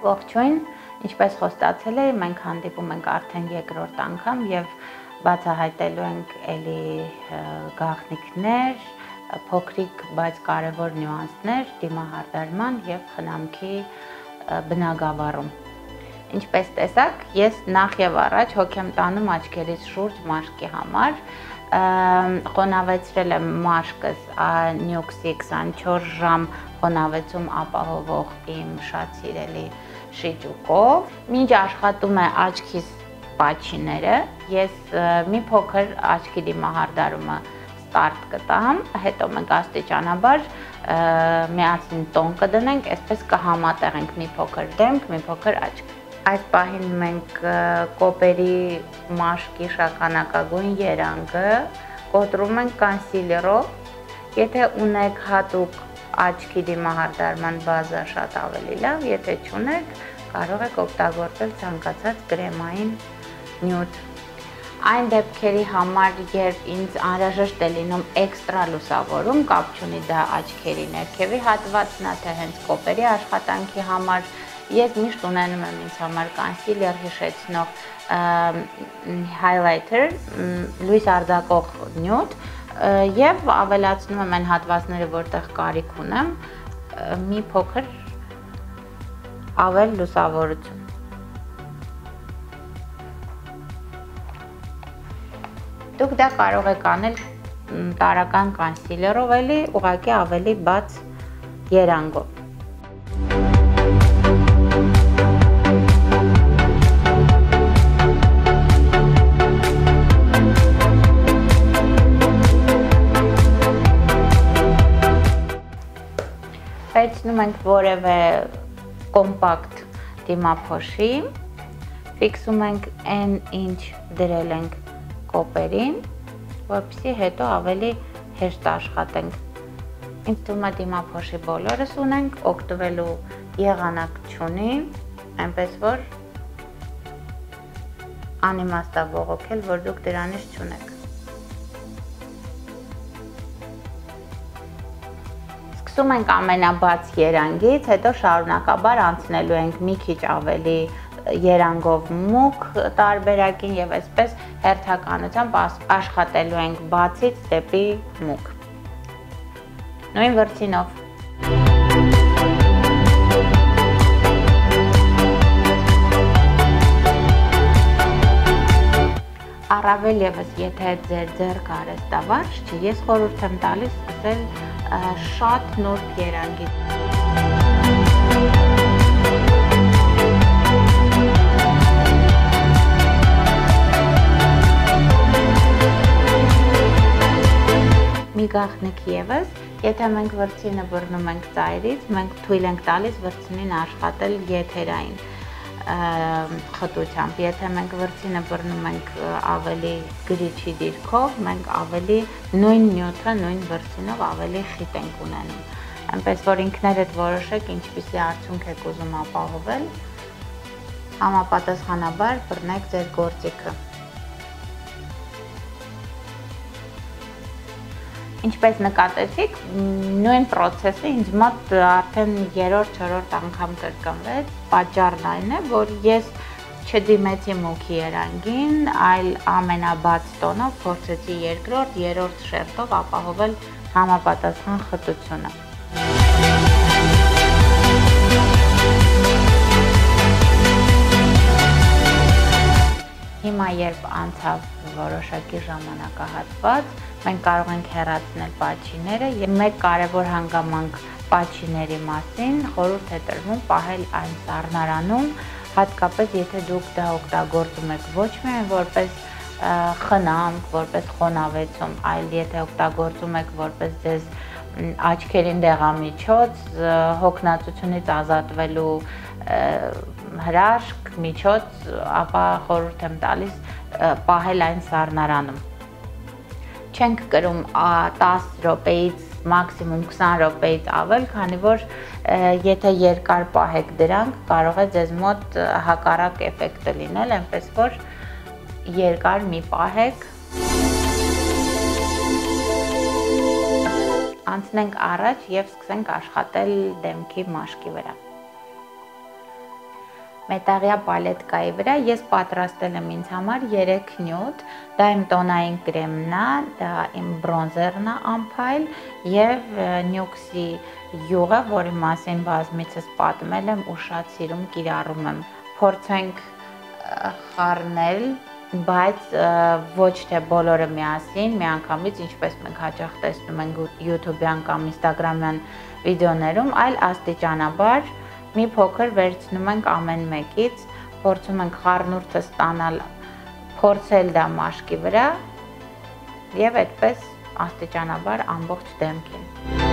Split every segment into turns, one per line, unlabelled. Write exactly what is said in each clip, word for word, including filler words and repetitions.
Ողջույն, ինչպես խոստացել էի, մենք հանդիպում ենք արդեն երկրորդ անգամ եւ բացահայտելու ենք էլի գաղտնիքներ, փոքրիկ, բայց կարևոր նյուանսներ դիմահարդարման եւ խնամքի բնագավառում։ Ինչպես տեսակ, ես նախ եւ առաջ հոգ եմ տանում աչքերից շուրջ մաշկի համար, խոնավեցրել եմ մաշկս նյուքսի քսանչորս ժամ խոնավեցում ապահովող իմ շատ սիրելի շիճուկով։ Մինչ աշխատում է աչքիս պաչիները, ես մի փոքր աչքի դիմահարդարումը ստարտ կտամ, հետո մենք աստիճանաբար միասին տոն կդնենք, այսպես կհամատեղենք մի փոքր դեմք, մի փոքր աչք։ Այս պահին մենք կոպերի մաշկի շագանակագույն երանգը կոտրում ենք կոնսիլերով, եթե ունեք հատուկ աչքի դիմահարդարման բազա շատ ավելի լավ, եթե չունեք, կարող եք օգտագործել ցանկացած կրեմային նյութ։ Այն դեպքերի համար, երբ ինձ անհրաժեշտ է լինում էքստրա լուսավորում, կապ չունի դա աչքերի ներքևի հատվածն է, թե հենց կոպերի աշխատանքի համար, ես միշտ ունենում եմ ինձ համար կոնսիլեր հիշեցնող highlighter, լույս արձակող նյութ, եւ ավելացնում եմ այն հատվածները, որտեղ կարիք ունեմ, մի փոքր ավել լուսավորություն։ Դուք դա կարող եք անել տարական կոնսիլերով էլի, ուղղակի ավելի բաց երանգով։ Վերցնում ենք որևէ կոմպակտ դիմափոշի, ֆիքսում ենք N ինչ դրել ենք կոպերին, որպեսզի հետո ավելի հեշտ աշխատենք։ Ինձ թվում է դիմափոշի բոլորս ունենք, օգտվելու եղանակ չունի, այնպես որ անիմաստ է բողոքել, որ դուք դրանից չունեք։ Սկսում ենք ամենաբաց երանգից, հետո շարունակաբար անցնելու ենք մի քիչ ավելի երանգով մուգ տարբերակին եւ այսպես հերթականությամբ աշխատելու ենք բացից դեպի մուգ։ Նույն վրձինով։ Առավել եւս, եթե ձեր ձեռքը արհեստավարժ չի, ես խորհուրդ եմ տալիս սկսել շատ նուրբ երանգից։ Մի գաղտնիք եւս, եթե մենք վրձինը բռնում ենք ծայրից, մենք թույլ ենք տալիս վրձինին աշխատել եթերային խտությամբ, եթե մենք վրձինը բռնում ենք ավելի գրիչի դիրքով, մենք ավելի նույն նյութը, նույն վրձինով ավելի խիտ ենք ունենում, այնպես որ ինքներդ որոշեք ինչպիսի արդյունք եք ուզում ապահովել, համապատասխանաբար բռնեք ձեր գործիքը։ Ինչպես նկատեցիք, նույն պրոցեսը ինձ մոտ արդեն երրորդ չորրորդ անգամ կրկնվեց, պատճառն այն է, որ ես չդիմեցի մուգի երանգին, այլ ամենաբաց տոնով փորձեցի երկրորդ, երրորդ շերտով ապահովել համապատասխան խտությունը։ Հիմա երբ անցավ որոշակի ժամանակահատված, մենք կարող ենք հեռացնել պաչիները եւ մեկ կարևոր հանգամանք պաչիների մասին խորհուրդ է տրվում պահել այն սառնարանում, հատկապես եթե դուք դա օգտագործում եք ոչ միայն որպես խնամք, որպես խոնավեցում, այլ եթե օգտագործում եք որպես ձեզ աչքերին դեղամիջոց, հոգնածությունից ազատվելու հրաշք, միջոց, ապա խորհուրդ եմ տալիս պահել այն սառնարանում։ Չենք կրում տասը րոպեից մաքսիմում քսան րոպեից ավել, քանի որ եթե երկար պահեք դրանք, կարող է ձեզ մոտ հակառակ էֆեկտը լինել, այնպես որ երկար մի պահեք։ Անցնենք առաջ եւ սկսենք աշխատել դեմքի մաշկի վրա։ մետաղյա պալետկայի վրա ես պատրաստել եմ ինձ համար երեք նյութ, դա իմ տոնային կրեմն է, դա իմ բրոնզերն է ամփայլ եւ նյուքսի յուղը, որի մասին բազմիցս պատմել եմ ու շատ սիրում կիրառում եմ։ Փորձենք խառնել, բայց ոչ թե բոլորը միասին, միանգամից, ինչպես մենք հաճախ տեսնում ենք YouTube-յան կամ Instagram-յան վիդեոներում, այլ աստիճանաբար մի փոքր վերցնում ենք ամեն մեկից, փորձում ենք խառնուրդը ստանալ, փորձել դա մաշկի վրա եւ այդպես աստիճանաբար ամբողջ դեմքին։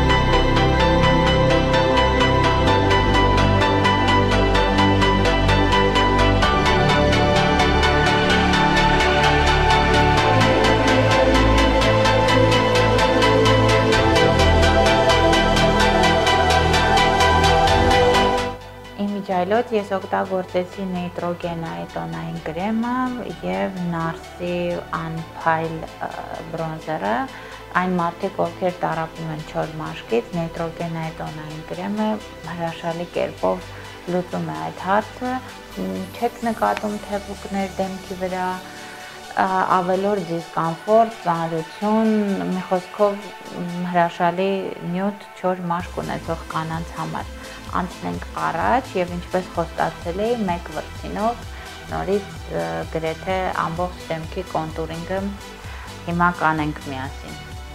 Ջայլոց ես օգտագործեցի նեյտրոգենայի տոնային կրեմը եւ նարսի անփայլ բրոնզերը, այն մարդիկ, ովքեր տառապում են չոր մաշկից, նեյտրոգենայի տոնային կրեմը հրաշալի կերպով լուծում է այդ հարցը, չեք նկատում թեփուկներ դեմքի վրա, ավելորդ դիսկոմֆորտ, ծանրություն, մի խոսքով հրաշալի նյութ չոր մաշկ ունեցող կանանց համար։ Անցնենք առաջ եւ ինչպես խոստացել էի, մեկ վրձինով նորից գրեթե ամբողջ դեմքի կոնտուրինգը հիմա կանենք միասին։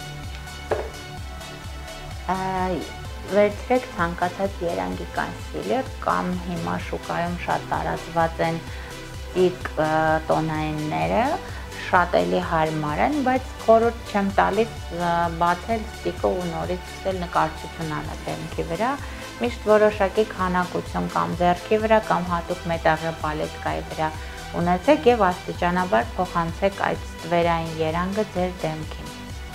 Վերցրեք ցանկացած երանգի կոնսիլեր կամ հիմա շուկայում շատ տարածված են ստիկ տոնայինները, շատ էլի հարմար են, բայց խորհուրդ չեմ տալիս բացել ստիկը ու նորից սկսել նկարչություն անել դեմքի վրա։ Միշտ որոշակի քանակություն կամ ձեռքի վրա կամ հատուկ մետաղյա պալետկայի վրա ունեցեք եւ աստիճանաբար փոխանցեք այդ ստվերային երանգը ձեր դեմքին։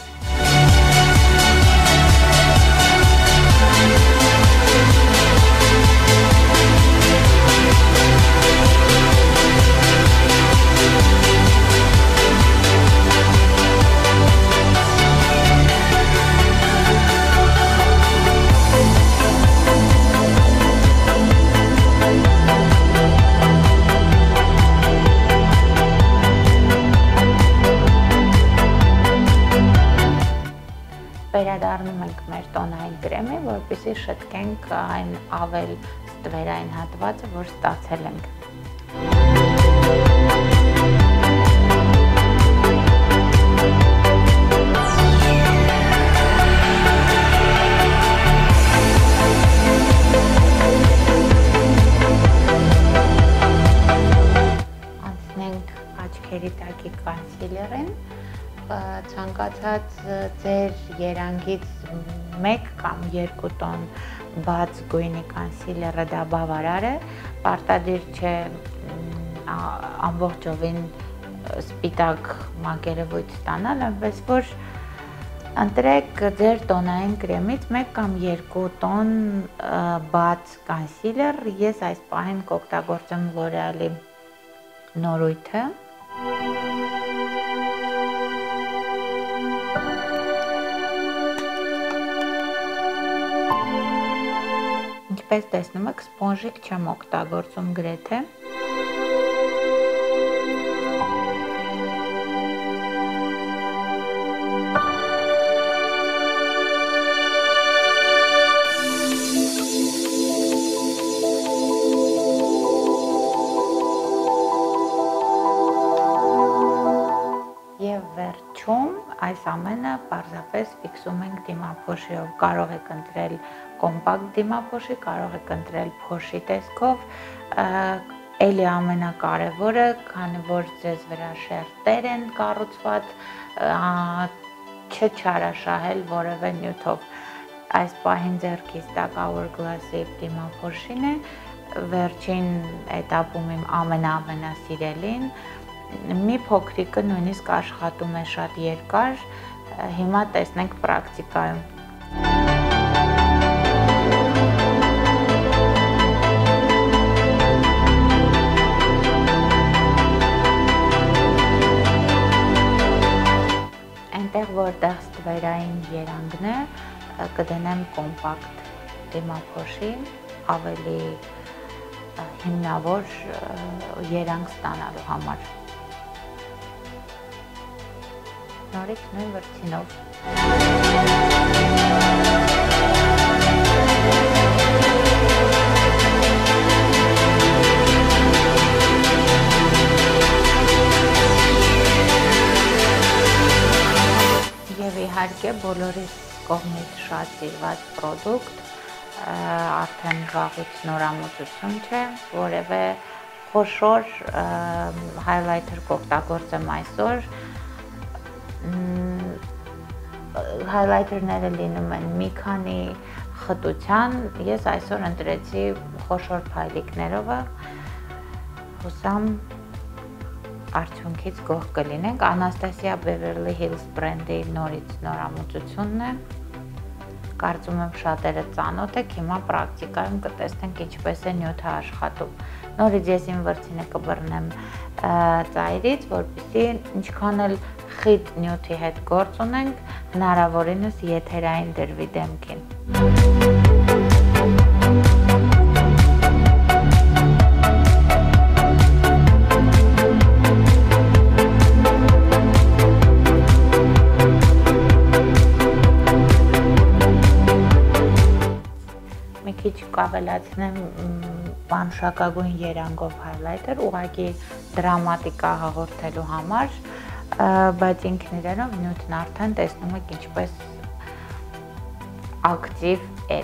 Վերադառնում ենք մեր տոնային կրեմի, որպեսզի շտկենք այն ավել ստվերային հատվածը, որ ստացել ենք։ Անցնենք աչքերի տակի կոնսիլերին։ Ցանկացած ձեր երանգից մեկ կամ երկու տոն բաց գույնի կոնսիլերը դա բավարար է, պարտադիր չէ ամբողջովին սպիտակ մակերևույթ ստանալ, այնպես որ ընտրեք ձեր տոնային կրեմից մեկ կամ երկու տոն բաց կոնսիլեր, ես այս պահին կօգտագործեմ L'Oreal-ի նորույթը։ Ինչպես տեսնում եք, սպոնժիկ չեմ օգտագործում գրեթե։ Եվ վերջում այս ամենը պարզապես ֆիքսում ենք դիմափոշիով, կարող եք ընտրել կոմպակտ դիմափոշի, կարող եք ընտրել փոշի տեսքով, էլի ամենակարևորը, քանի որ ձեզ վրա շերտեր են կառուցված, չչարաշահել որևէ նյութով։ Այս պահին ձեռքիս տակ Hourglass-ի դիմափոշին է, վերջին էտապում իմ ամենա-ամենասիրելին, մի փոքրիկը նույնիսկ աշխատում է շատ երկար, հիմա տեսնենք պրակտիկայում։ Այնտեղ, որտեղ ստվերային երանգն է, կդնեմ կոմպակտ դիմափոշի, ավելի հիմնավոր երանգ ստանալու համար։ Նորից նույն վրձինով։ Եվ իհարկե բոլորիս կողմից շատ սիրված պրոդուկտ, արդեն վաղուց նորամուծություն չէ, որևէ խոշոր հայլայթեր կօգտագործեմ այսօր, հայլայթերները լինում են մի քանի խտության, ես այսօր ընտրեցի խոշոր փայլիկներովը, հուսամ արդյունքից գոհ կլինենք, Anastasia Beverly Hills բրենդի նորից նորամուծությունն է, կարծում եմ շատերը ծանոթ եք, հիմա պրակտիկայում կտեսնենք ինչպես է նյութը աշխատում, նորից ես իմ վրձինը կբռնեմ ծայրից, որպեսզի ինչքան էլ խիտ նյութի հետ գործ ունենք, հնարավորինս եթերային դրվի դեմքին։ Մի քիչ կավելացնեմ մանուշակագույն երանգով հայլայթեր, ուղղակի դրամատիկա հաղորդելու համար, բայց ինքն իրենով նյութն արդեն տեսնում եք ինչպես ակտիվ է։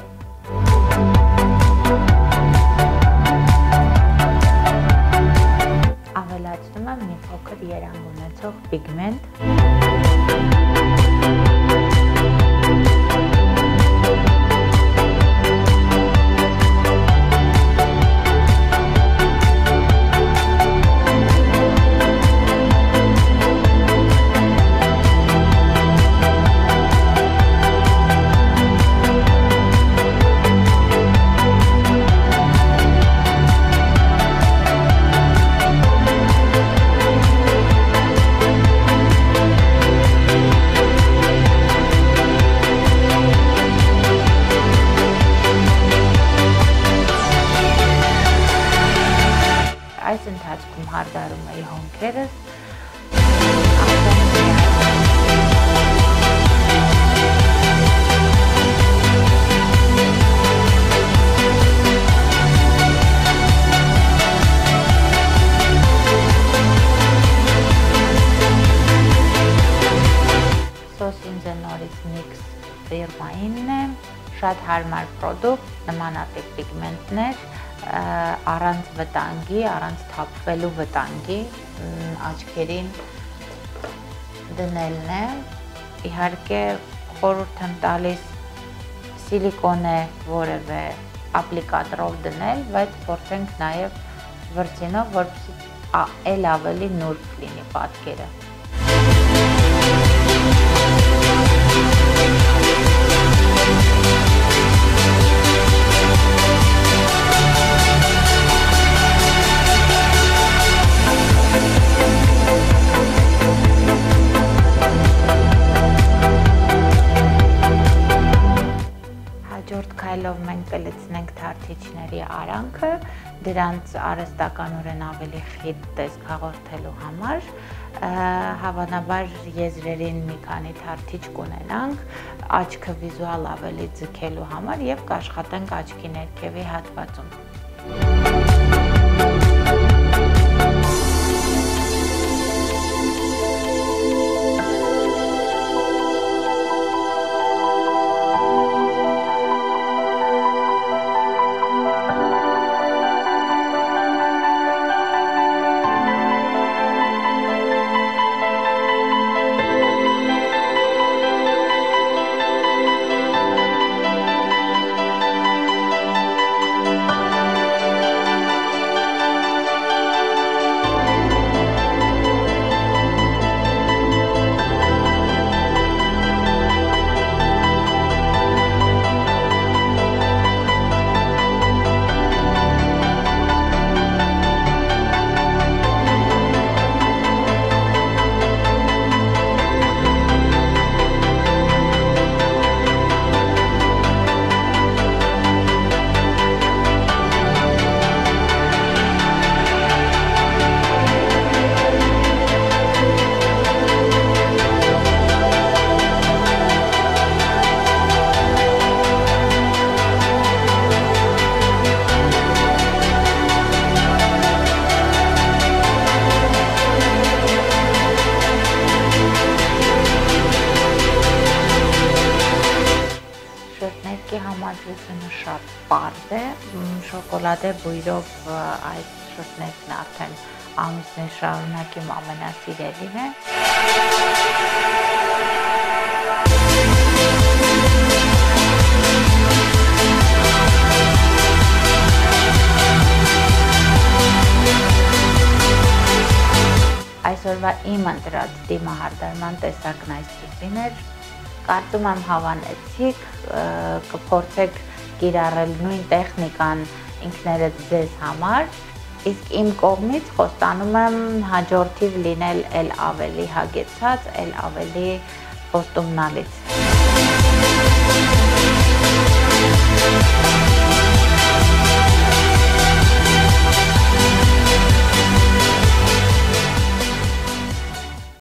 Ավելացնում եմ մի փոքր երանգ ունեցող պիգմենտ։ Այս ընթացքում հարդարում էի հոնքերս, Սոսինձը նորից միքս ֆիրմայինն է, շատ հարմար պրոդուկտ, նմանատիպ պիգմենտներ, առանց վտանգի, առանց թափվելու վտանգի, աչքերին դնելն է, իհարկե խորհուրդ եմ տալիս սիլիկոնե որևէ ապլիկատորով դնել, բայց փորձենք նաև վրձինով, որպեսզի էլ ավելի նուրբ լինի պատկերը։ Հաջորդ քայլով մենք կլցնենք թարթիչների արանքը, դրանց արհեստականորեն ավելի խիտ տեսք հաղորդելու համար, հավանաբար եզրերին մի քանի թարթիչ կունենանք, աչքը վիզուալ ավելի ձգելու համար և կաշխատենք աչքի ներքևի հատվածում։ պարզ է, շոկոլադե բույրով այս շրթներն արդեն ամիսներ շարունակ իմ ամենասիրելին է։ Այսօրվա իմ ընտրած դիմահարդարման տեսակն այսպիսին էր, կարծում եմ հավանեցիք, կփորձեք կիրառել նույն տեխնիկան ինքներդ ձեզ համար, իսկ իմ կողմից խոստանում եմ հաջորդիվ լինել էլ ավելի հագեցած, էլ ավելի խոստումնալից։